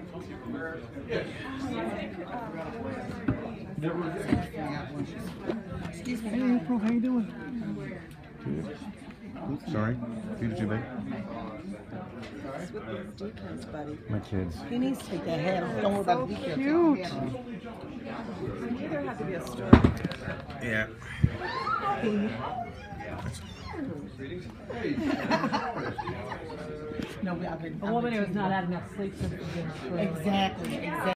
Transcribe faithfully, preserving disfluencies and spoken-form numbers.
Excuse me. Hey, April, how you doing? Good. Oops, sorry. Who did you make? With these deacons, buddy. My kids. He needs to take that hat off. Don't worry about the deacons. Cute. I knew there had to be a story. Yeah. No, we, I've been. A woman who has not had enough sleep since the dinner. Exactly. Exactly.